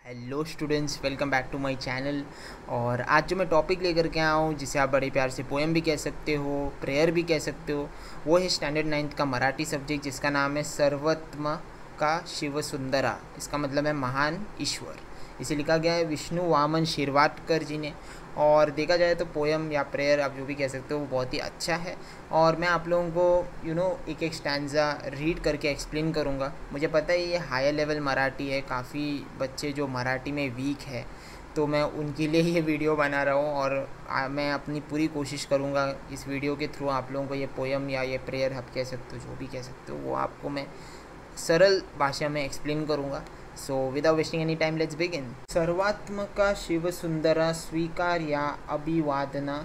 Hello students, welcome back to my channel. और आज जो मैं टॉपिक लेकर के आया हूँ, जिसे आप बड़े प्यार से पोएम भी कह सकते हो, प्रेयर भी कह सकते हो, वो है स्टैंडर्ड 9th का मराठी सब्जेक्ट, जिसका नाम है सर्वत्म का शिव सुंदरा। इसका मतलब है महान ईश्वर। इसे लिखा गया है विष्णु वामन शिरवाडकर जी ने। और देखा जाए तो पोएम या प्रेयर आप जो भी कह सकते हो वो बहुत ही अच्छा है। और मैं आप लोगों को एक एक स्टैंजा रीड करके एक्सप्लेन करूँगा। मुझे पता है ये हायर लेवल मराठी है, काफ़ी बच्चे जो मराठी में वीक है, तो मैं उनके लिए ये वीडियो बना रहा हूँ। और मैं अपनी पूरी कोशिश करूँगा इस वीडियो के थ्रू आप लोगों को ये पोएम या ये प्रेयर आप कह सकते हो, जो भी कह सकते हो, वो आपको मैं सरल भाषा में एक्सप्लेन करूँगा। So without wasting any time, let's begin. सर्वात्मका शिवसुंदरा स्वीकार्या अभिवादना,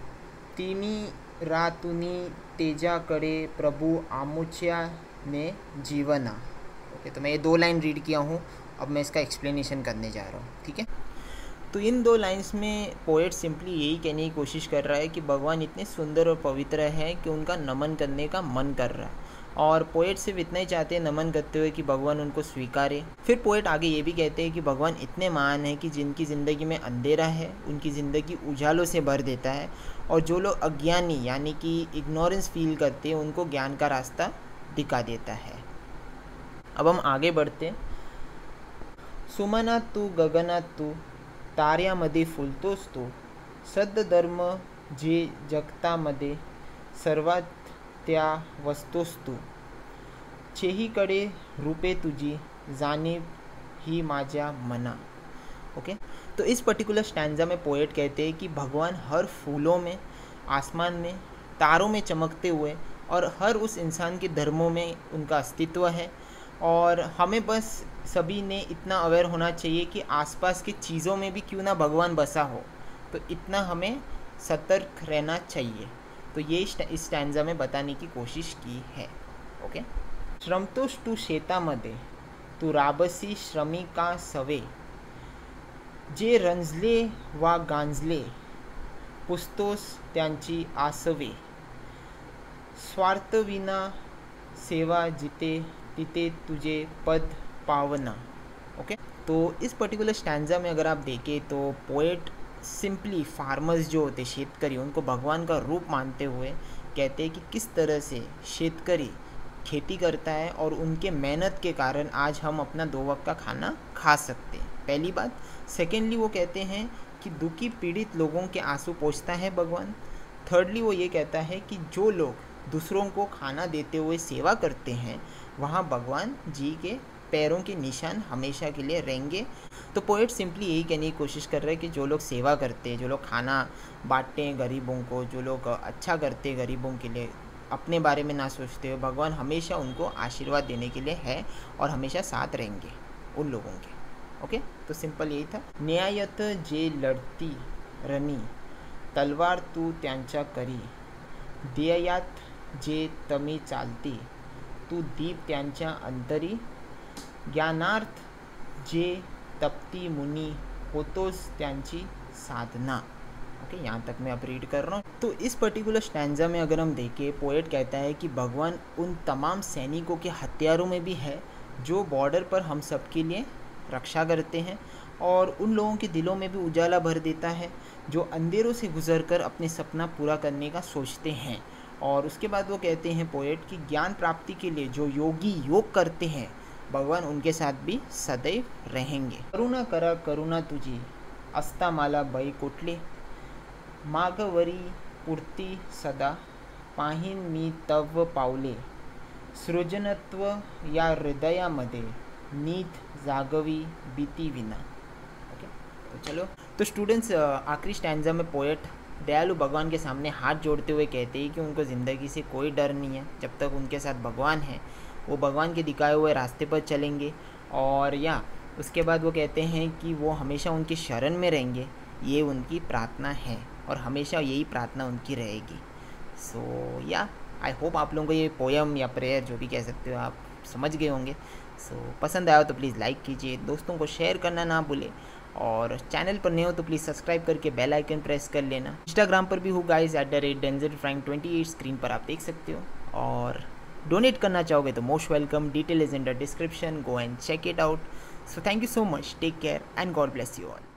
तिमिरातुनी तेजाकडे प्रभु आमुच्याने जीवना। ओके, तो मैं ये 2 लाइन रीड किया हूँ। अब मैं इसका एक्सप्लेनेशन करने जा रहा हूँ, ठीक है। तो इन 2 लाइन्स में पोएट सिंपली यही कहने की कोशिश कर रहा है कि भगवान इतने सुंदर और पवित्र हैं कि उनका नमन करने का मन कर रहा है। और पोएट सिर्फ इतना ही चाहते हैं नमन करते हुए कि भगवान उनको स्वीकारे। फिर पोएट आगे ये भी कहते हैं कि भगवान इतने महान हैं कि जिनकी ज़िंदगी में अंधेरा है उनकी ज़िंदगी उजालों से भर देता है, और जो लोग अज्ञानी यानी कि इग्नोरेंस फील करते हैं उनको ज्ञान का रास्ता दिखा देता है। अब हम आगे बढ़ते। सुमनात तू गगनात तू, ताऱ्यामध्ये फुलतोस तू, सद्धर्म जे जगतामध्ये सर्वात त्या वस्तोस तू, चेहीकडे रूपे तुझी जाणीव ही माझ्या मना। ओके, तो इस पर्टिकुलर स्टैंजा में पोएट कहते हैं कि भगवान हर फूलों में, आसमान में, तारों में चमकते हुए और हर उस इंसान के धर्मों में उनका अस्तित्व है। और हमें बस सभी ने इतना अवेयर होना चाहिए कि आसपास की चीज़ों में भी क्यों ना भगवान बसा हो, तो इतना हमें सतर्क रहना चाहिए। तो ये इस स्टैंजा में बताने की कोशिश की है। ओके, श्रमतोस तू शेतामध्ये, तू राबसी श्रमिका सवे, जे रंजले वा गांजले, पुसतोस त्यांची आसवे, स्वार्थविना सेवा जिते तिथे तुझे पद पावना। ओके, तो इस पर्टिकुलर स्टैंजा में अगर आप देखें तो पोएट सिंपली फार्मर्स जो होते शेतकरी, उनको भगवान का रूप मानते हुए कहते हैं कि किस तरह से शेतकरी खेती करता है और उनके मेहनत के कारण आज हम अपना 2 वक्त का खाना खा सकते हैं, पहली बात। सेकेंडली वो कहते हैं कि दुखी पीड़ित लोगों के आंसू पोंछता है भगवान। थर्डली वो ये कहता है कि जो लोग दूसरों को खाना देते हुए सेवा करते हैं, वहाँ भगवान जी के पैरों के निशान हमेशा के लिए रहेंगे। तो पोएट सिंपली यही कहने की कोशिश कर रहे हैं कि जो लोग सेवा करते हैं, जो लोग खाना बांटते हैं गरीबों को, जो लोग अच्छा करते हैं गरीबों के लिए, अपने बारे में ना सोचते हो, भगवान हमेशा उनको आशीर्वाद देने के लिए है और हमेशा साथ रहेंगे उन लोगों के। ओके, तो सिंपल यही था। न्यायत जे लढती रणी, तलवार तू त्यांच्या करी, ध्येयात जे तमी चालती, तू दीप त्यांच्या अंतरी, ज्ञानार्थ जे तपती मुनी, होतोस त्यांची साधना। ओके, यहाँ तक मैं अब रीड कर रहा हूँ। तो इस पर्टिकुलर स्टैंजा में अगर हम देखें, पोएट कहता है कि भगवान उन तमाम सैनिकों के हथियारों में भी है जो बॉर्डर पर हम सब के लिए रक्षा करते हैं, और उन लोगों के दिलों में भी उजाला भर देता है जो अंधेरों से गुजरकर अपने सपना पूरा करने का सोचते हैं। और उसके बाद वो कहते हैं पोएट कि ज्ञान प्राप्ति के लिए जो योगी योग करते हैं, भगवान उनके साथ भी सदैव रहेंगे। करुणा करा करुणा तुझी, अस्ता माला बाई कुठले, मागवरी पुरती सदा, पाहीन मी तव पावले, सृजनत्व या हृदयामध्ये, नीत जागवी भीती विना। ओके, तो चलो। तो स्टूडेंट्स, आखिरी स्टैंजा में पोएट दयालु भगवान के सामने हाथ जोड़ते हुए कहते हैं कि उनको ज़िंदगी से कोई डर नहीं है जब तक उनके साथ भगवान है। वो भगवान के दिखाए हुए रास्ते पर चलेंगे, और या उसके बाद वो कहते हैं कि वो हमेशा उनकी शरण में रहेंगे। ये उनकी प्रार्थना है और हमेशा यही प्रार्थना उनकी रहेगी। सो या आई होप आप लोगों को ये पोएम या प्रेयर जो भी कह सकते हो आप समझ गए होंगे। सो पसंद आया तो प्लीज़ लाइक कीजिए, दोस्तों को शेयर करना ना भूलें, और चैनल पर नए हो तो प्लीज़ सब्सक्राइब करके बेल आइकन प्रेस कर लेना। इंस्टाग्राम पर भी हूँ गाइज, @denzelfrank28 स्क्रीन पर आप देख सकते हो। और डोनेट करना चाहोगे तो most welcome, detail is in the description, go and check it out. So thank you so much. Take care and God bless you all.